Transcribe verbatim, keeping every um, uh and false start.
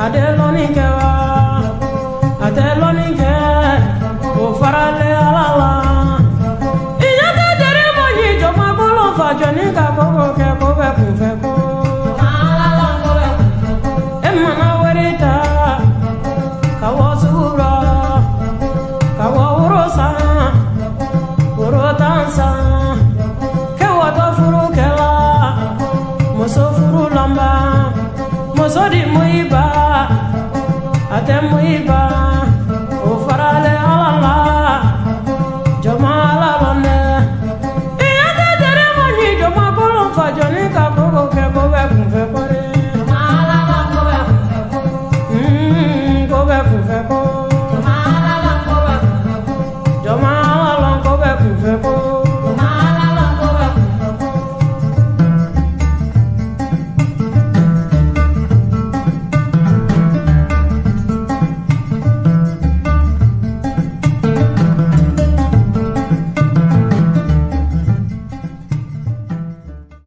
adelonike wa adelonike o farale alala iya te dere mo yi jo ma bolo fa jo ni ka ko ke ko be ku fe ko alala ko be e mana werita ka wo sura ka wo rosa ro dansa ke wo do furu ke la mo so furu lamba mo so di mo iba ate mo iba